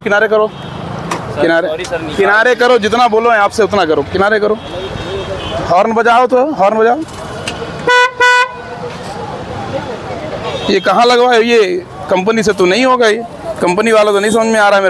किनारे करो, किनारे करो, जितना बोलो है आपसे उतना करो, किनारे करो। हॉर्न बजाओ, तो हॉर्न बजाओ। ये कहाँ लगवा है? ये कंपनी से तो नहीं होगा, ये कंपनी वाला तो नहीं समझ में आ रहा है मेरे